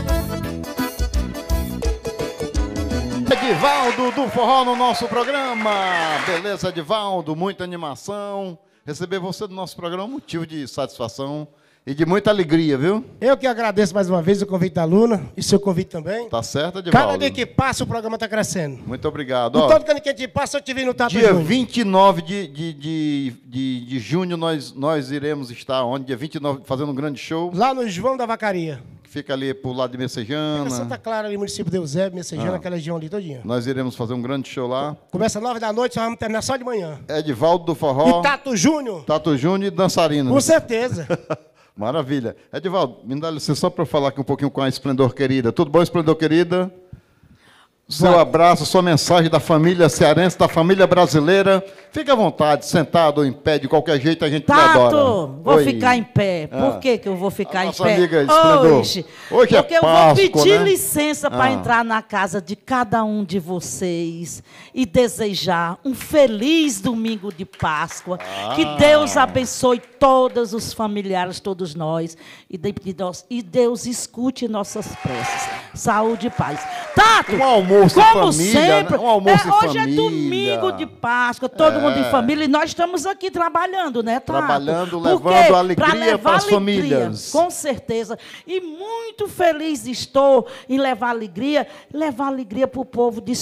Edivaldo do Forró no nosso programa. Beleza, Edivaldo? Muita animação. Receber você no nosso programa é um motivo de satisfação e de muita alegria, viu? Eu que agradeço mais uma vez o convite da Luna e seu convite também. Tá certo, Edivaldo? Cada dia que passa o programa está crescendo. Muito obrigado. Ó, todo dia que a gente passa eu te vi no Tato Dia Júnior. vinte e nove de, de, de, de, de junho nós, nós iremos estar onde? Dia vinte e nove, fazendo um grande show. Lá no João da Vacaria. Que fica ali pro lado de Messejana. Fica Santa Clara, ali, município de Eusébio, Messejana, Ah. aquela região ali todinha. Nós iremos fazer um grande show lá. Começa nove da noite, só vamos terminar só de manhã. Edivaldo do Forró. E Tato Júnior. Tato Júnior e dançarino. Com certeza. Maravilha. Edivaldo, me dá licença só para falar aqui um pouquinho com a Esplendor Querida. Tudo bom, Esplendor Querida? seu Boa. abraço, sua mensagem da família cearense, da família brasileira. Fique à vontade, sentado ou em pé, de qualquer jeito a gente lhe adora. Tato, vou Oi. ficar em pé. Por Ah. que que eu vou ficar A em nossa pé? amiga Esplendor. Hoje, Hoje é porque eu Páscoa, vou pedir né? licença para Ah. entrar na casa de cada um de vocês e desejar um feliz domingo de Páscoa. Ah. Que Deus abençoe todos os familiares, todos nós. E, de- de nós- e Deus escute nossas preces. Saúde e paz. Tato, Um almoço em como família, sempre, né? Um almoço é, em hoje família. é domingo de Páscoa, todo mundo em É. família, e nós estamos aqui trabalhando, né, Tato? Trabalhando, Por levando quê? alegria Pra levar para as alegria, famílias. Com certeza. E muito feliz estou em levar alegria, levar alegria para o povo de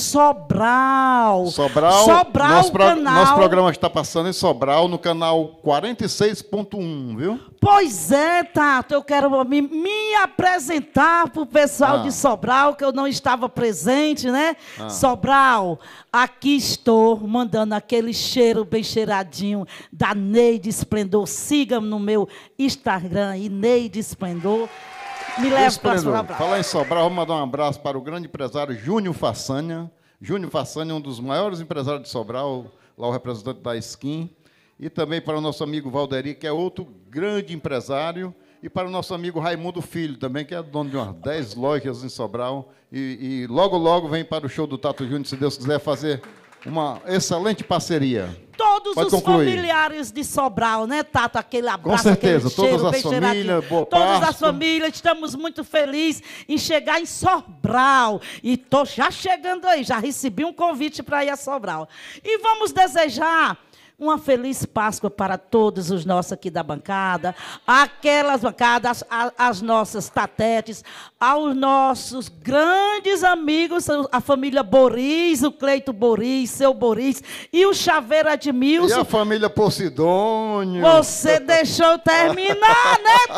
Sobral. Sobral, Sobral, nosso, pro- canal. nosso programa está passando em Sobral, no canal quarenta e seis ponto um, viu? Pois é, Tato, eu quero me, me apresentar para o pessoal Ah. de Sobral, que eu não estava presente, né? Ah. Sobral, aqui estou, mandando aquele cheiro bem cheiradinho da Neide Esplendor. Siga-me no meu Instagram, aí, Neide Esplendor. Me leve para Esplendor. Sobral. Falar em Sobral, vou mandar um abraço para o grande empresário Júnior Façanha. Júnior Façanha é um dos maiores empresários de Sobral, lá o representante da Skin. E também para o nosso amigo Valderi, que é outro grande empresário. E para o nosso amigo Raimundo Filho, também, que é dono de umas dez lojas em Sobral. E, e logo, logo vem para o show do Tato Júnior, se Deus quiser fazer uma excelente parceria. Todos Pode os concluir. familiares de Sobral, né, Tato? Aquele abraço, certeza, aquele cheiro todas bem as famílias, cheiradinho. boa Todas as Páscoa. famílias, estamos muito felizes em chegar em Sobral. E estou já chegando aí, já recebi um convite para ir a Sobral. E vamos desejar uma feliz Páscoa para todos os nossos aqui da bancada, aquelas bancadas, a- as nossas tatetes, aos nossos grandes amigos, a família Boris, o Cleito Boris, seu Boris, e o Chaveiro E Edmilson. a família Posidônio. Você deixou eu terminar, né,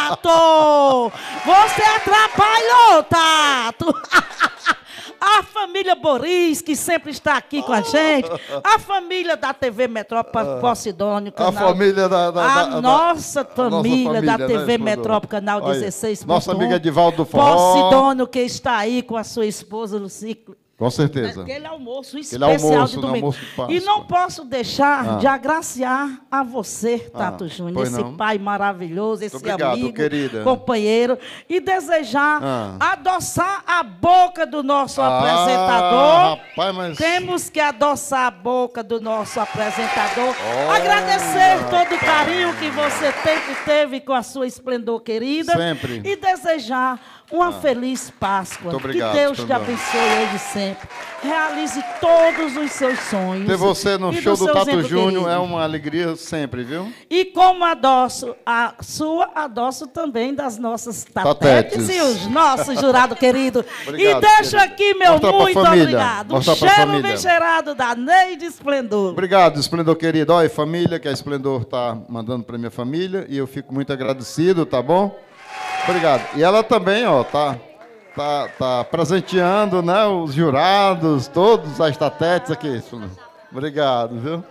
Tato? Você atrapalhou, Tato. A família Boris, que sempre está aqui com a gente. A família da T V Metrópole Posidônio. A família da- da- A da- da- nossa a família, nossa da família, T V né, Esplendor? Metrópole, canal Olha, dezesseis ponto um. nosso amigo Edivaldo do Forró. Posidônio, que está aí com a sua esposa, Luciclo. Com certeza. Aquele almoço Aquele especial almoço, de né, domingo. almoço de Páscoa. E não posso deixar Ah. de agraciar a você, Tato Ah, Júnior, pois esse não. pai maravilhoso, esse obrigado, amigo, querida. companheiro, e desejar Ah. adoçar a boca do nosso Ah, apresentador. rapaz, mas- Temos que adoçar a boca do nosso apresentador. Oh, Agradecer todo o carinho que você sempre teve com a sua Esplendor querida. Sempre. E desejar uma Ah. feliz Páscoa. Muito obrigado, que Deus te Esplendor. abençoe hoje e sempre. Realize todos os seus sonhos. Ter você no e show dos do seus Tato entes Júnior é queridos. uma alegria sempre, viu? E como adoço a sua, adoço também das nossas tatetes, Tatetes. e os nossos jurados queridos. Obrigado, E deixo querida. aqui meu Mostrar pra muito família. obrigado. Um Mostrar pra cheiro família. bem cheirado da Neide Esplendor. Obrigado, Esplendor querido. Olha, família, que a Esplendor está mandando para minha família e eu fico muito agradecido, tá bom? Obrigado. E ela também, ó, tá, tá, tá presenteando, né, os jurados, todos as tatetes aqui. Esplendor. Obrigado, viu?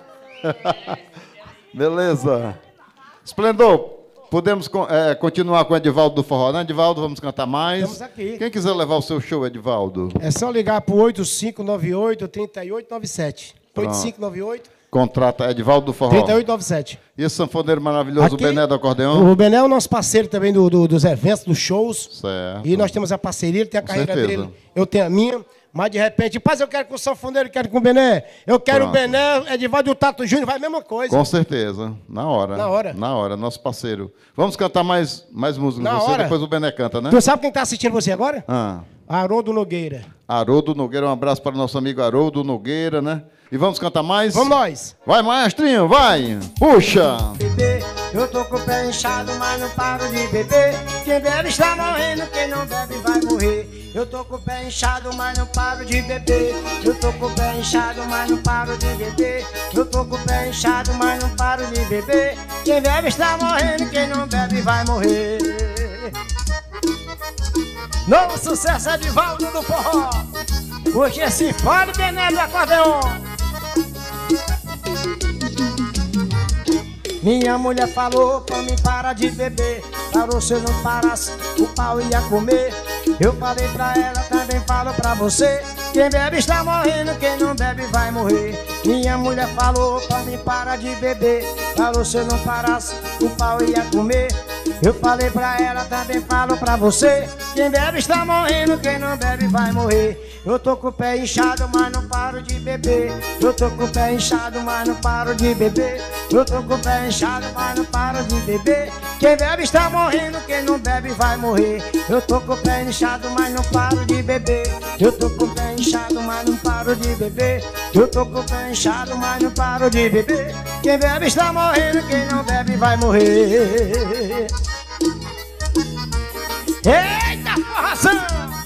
Beleza. Esplendor, podemos co- é, continuar com o Edivaldo do Forró, né, Edivaldo? Vamos cantar mais. Estamos aqui. Quem quiser levar o seu show, Edivaldo? É só ligar para o oito cinco nove oito, três oito nove sete. Pronto. oito cinco nove oito, Contrata Edivaldo do Forró. três oito nove sete. E esse sanfoneiro maravilhoso, Aqui, o Bené do Acordeão? O Bené é o nosso parceiro também do, do- dos eventos, dos shows. Certo. E nós temos a parceria, ele tem a Com carreira certeza. dele, eu tenho a minha. Mas de repente, rapaz, eu quero com o sanfoneiro, eu quero com o Bené. Eu quero Pronto. o Bené, Edivaldo e o Tato Júnior, vai a mesma coisa. Com certeza, na hora. Na hora. Na hora, nosso parceiro. Vamos cantar mais, mais música Na com você, hora. depois o Bené canta, né? Tu sabe quem está assistindo você agora? Ah, Haroldo Nogueira. Haroldo Nogueira, um abraço para o nosso amigo Haroldo Nogueira, né? E vamos cantar mais? Vamos nós. Vai, maestrinho, vai! Puxa! Beber, eu tô com o pé inchado, mas não paro de beber. Quem bebe está morrendo, quem não bebe vai morrer. Eu tô com o pé inchado, mas não paro de beber. Eu tô com o pé inchado, mas não paro de beber. Eu tô com o pé inchado, mas não paro de beber. Quem bebe está morrendo, quem não bebe vai morrer. Novo sucesso é Edivaldo do Forró. Hoje esse fole Bené do Acordeão. Minha mulher falou pra mim parar de beber. Para você não parasse, o pau ia comer. Eu falei pra ela, também falo pra você. Quem bebe está morrendo, quem não bebe vai morrer. Minha mulher falou pra mim para de beber. Falou se eu não parasse, o pau ia comer. Eu falei pra ela, também falo pra você. Quem bebe está morrendo, quem não bebe vai morrer. Eu tô com o pé inchado, mas não paro de beber. Eu tô com o pé inchado, mas não paro de beber. Eu tô com o pé inchado, mas não paro de beber. Quem bebe está morrendo, quem não bebe vai morrer. Eu tô com o pé inchado, mas não paro de beber. Eu tô com o pé inchado, mas não paro de beber. Eu tô com o pé inchado, mas não paro de beber. Quem bebe está morrendo, quem não bebe vai morrer. Eita, forração!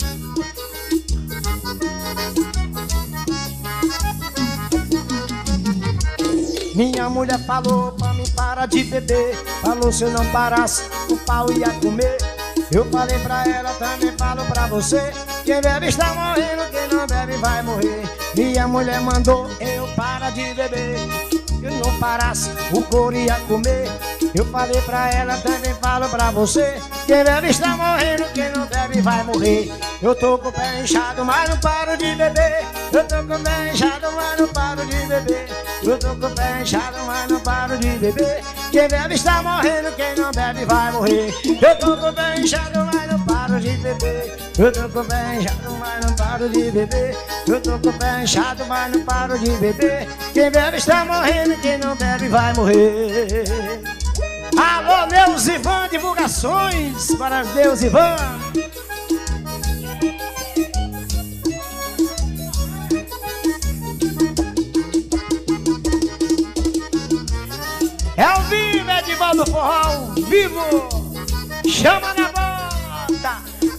Minha mulher falou pra mim para de beber. Falou se eu não parasse, o pau ia comer. Eu falei pra ela, também falo pra você. Quem bebe está morrendo, quem não bebe vai morrer. Minha mulher mandou eu parar de beber. Se eu não parasse, o couro ia comer. Eu falei pra ela, também falo pra você. Quem bebe está morrendo, quem não bebe vai morrer. Eu tô com o pé inchado, mas não paro de beber. Eu tô com o pé inchado, mas não paro de beber. Eu tô com o pé inchado, mas não paro de beber. Quem bebe está morrendo, quem não bebe vai morrer. Eu tô com o pé inchado, mas não paro de beber. Eu tô com o pé inchado, mas não paro de beber. Eu tô com o pé inchado, mas não paro de beber. Quem bebe está morrendo, quem não bebe vai morrer. Alô, meus Ivan, divulgações para Deus Ivan. É ao vivo, Edivaldo Forró, ao vivo. Chama na bota.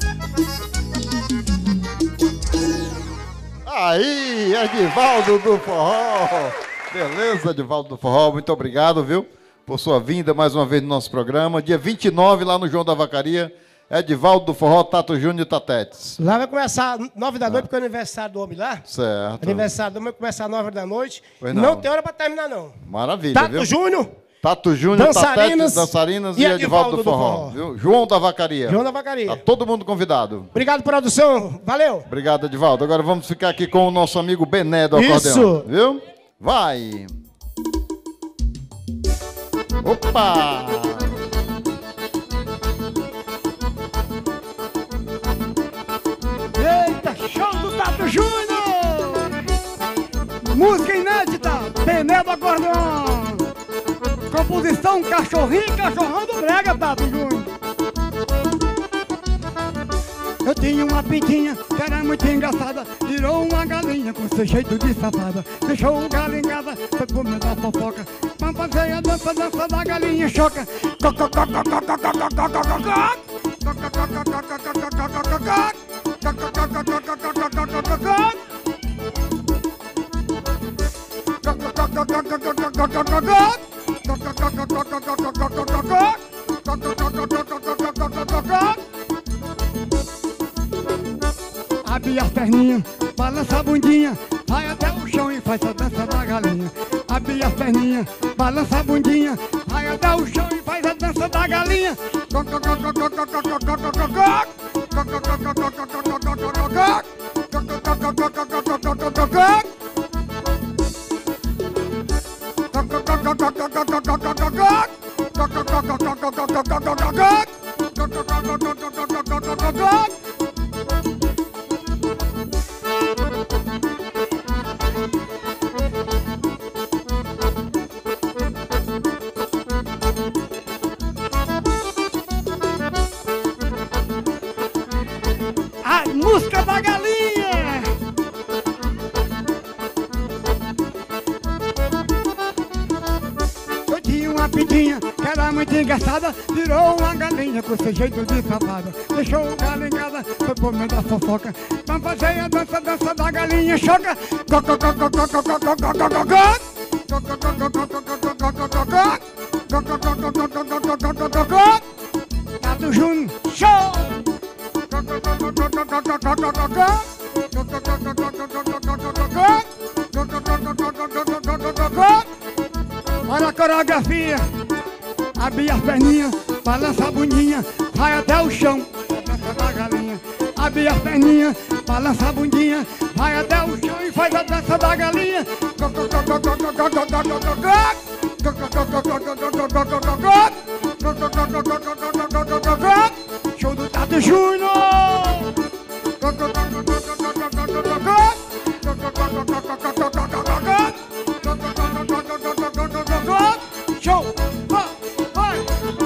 Aí, Edivaldo do Forró. Beleza, Edivaldo do Forró, muito obrigado, viu? Por sua vinda mais uma vez no nosso programa. Dia vinte e nove, lá no João da Vacaria, Edivaldo do Forró, Tato Júnior e Tatetes. Lá vai começar nove da noite, porque é o aniversário do homem lá. Certo. Aniversário do homem vai começar nove da noite. Pois não. não. Tem hora pra terminar, não. Maravilha, Tato viu? Júnior. Tato Júnior, Dançarinas, Tatetes, dançarinas e, e Edivaldo Edivaldo do do Forró. Forró. Viu? João da Vacaria. João da Vacaria. Tá todo mundo convidado. Obrigado, produção. Valeu. Obrigado, Edivaldo. Agora vamos ficar aqui com o nosso amigo Bené do Isso. acordeão. Viu? Vai. Opa! Eita, show do Tato Júnior! Música inédita, Bené do acordeão. Composição Cachorrinho e Cachorrão do Brega, Tato Júnior. Eu tinha uma pintinha que era muito engraçada. Virou uma galinha com seu jeito de safada. Deixou o galo em casa, foi comer da fofoca. Pra fazer a dança, dança da galinha choca. Abre as perninhas, balança a bundinha, vai até o chão e faz a dança da galinha. Abre as perninhas, balança a bundinha, vai até o chão e faz a dança da galinha. A música da galinha. Eu tinha uma pintinha que era muito engraçada. Virou uma galinha com seu jeito de safada. Deixou o galo em casa, foi comer da fofoca. Vamos fazer a dança, dança da galinha choca. Tato Júnior, show! Olha a coreografia. Abre as perninhas, balança a bundinha, vai até o chão, dança da galinha. abre as perninhas, balança a bundinha, vai até o chão e faz a dança da galinha. Show do Tato Júnior! Show! Vai!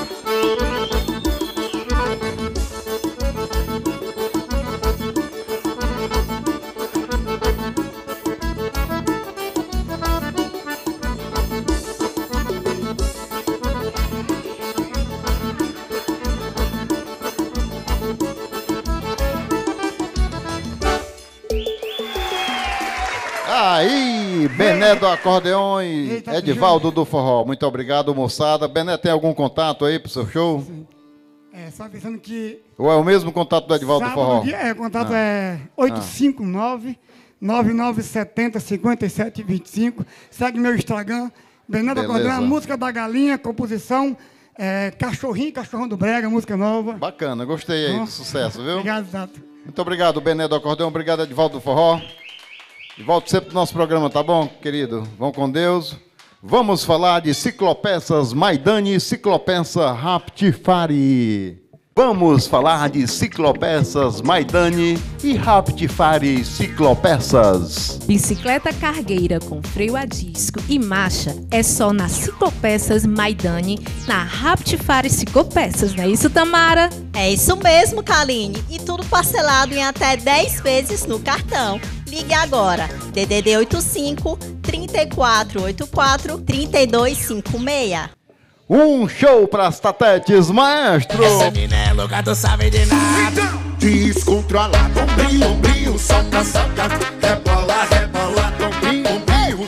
Aí, Bené do acordeão e Eita, Edivaldo do forró. Muito obrigado, moçada. Bené, tem algum contato aí pro seu show? É, só pensando que... Ou é o mesmo contato do Edivaldo do sábado, forró? dia- é, o contato Ah. é oito cinco nove, nove nove sete zero, cinco sete dois cinco. Segue meu Instagram, Bené do Beleza. Acordeão, música da galinha, composição, é, Cachorrinho, Cachorrão do Brega, música nova. Bacana, gostei aí, Ó. sucesso, viu? Obrigado, Tato. Muito obrigado, Bené do acordeão. Obrigado, Edivaldo do forró. E volto sempre pro nosso programa, tá bom, querido? Vão com Deus. Vamos falar de ciclopeças Maidani, ciclopeça Raptifari. Vamos falar de ciclopeças Maidani e Raptifari ciclopeças. Bicicleta cargueira com freio a disco e marcha é só na Ciclopeças Maidani, na Raptifari Ciclopeças, não é isso, Tamara? É isso mesmo, Kaline. E tudo parcelado em até dez vezes no cartão. Ligue agora. D D D oitenta e cinco, trinta e quatro oitenta e quatro, trinta e dois cinquenta e seis. Um show pras tatetes, maestro! Essa mina é louca, tu sabe de nada. Descontrola, ombrinho, ombrinho, solta, solta. Rebola, rebola, ombrinho, ombrinho.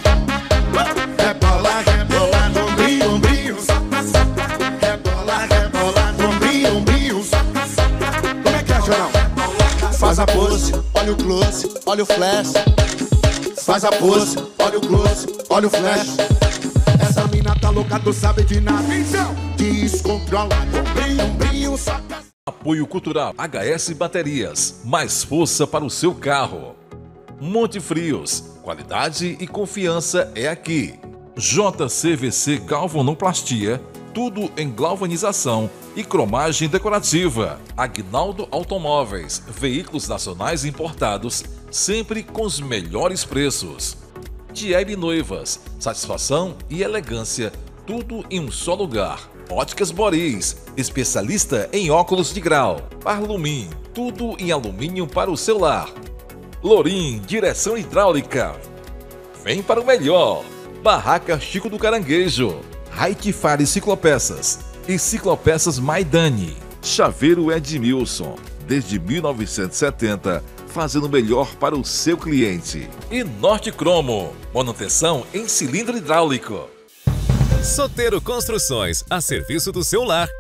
Rebola, rebola, ombrinho, ombrinho. Solta, solta. Rebola, rebola, ombrinho, ombrinho. Solta, solta. Como é que é, Jorão? Faz a pose, olha o close, olha o flash. Faz a pose, olha o close, olha o flash. Essa mina tá louca, tu sabe de nada. Então, descontrola, ombrinho, ombrinho, solta. Apoio Cultural H S Baterias. Mais força para o seu carro. Monte Frios. Qualidade e confiança é aqui. J C V C Galvanoplastia. Tudo em galvanização e cromagem decorativa. Aguinaldo Automóveis. Veículos nacionais importados. Sempre com os melhores preços. Tieb Noivas. Satisfação e elegância. Tudo em um só lugar. Óticas Boris, especialista em óculos de grau. Parlumin, tudo em alumínio para o celular. Lorim, direção hidráulica. Vem para o melhor. Barraca Chico do Caranguejo. Raptifari Ciclopeças e Ciclopeças Maidani. Chaveiro Edmilson, desde mil novecentos e setenta, fazendo o melhor para o seu cliente. E Norte Cromo, manutenção em cilindro hidráulico. Sotero Construções, a serviço do seu lar.